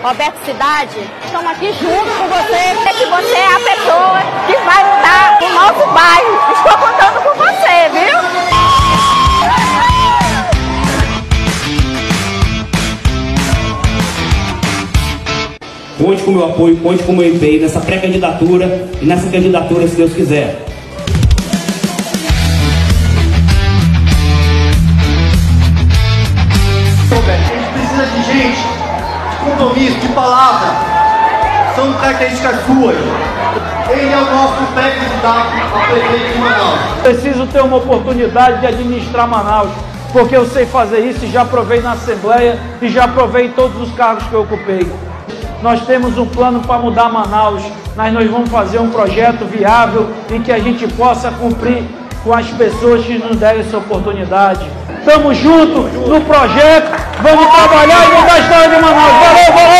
Roberto Cidade, estamos aqui junto com você, que você é a pessoa que vai mudar o nosso bairro. Estou contando com você, viu? Conte com o meu apoio, conte com o meu empenho nessa pré-candidatura e nessa candidatura, se Deus quiser. A gente precisa de gente, de compromisso, de palavra. São características suas. Ele é o nosso pré-candidato a prefeito de Manaus. Preciso ter uma oportunidade de administrar Manaus, porque eu sei fazer isso e já provei na Assembleia e já provei em todos os cargos que eu ocupei. Nós temos um plano para mudar Manaus, nós vamos fazer um projeto viável e que a gente possa cumprir com as pessoas que nos derem essa oportunidade. Estamos juntos no projeto, vamos trabalhar e mudar a história de Manaus. Valeu, valeu!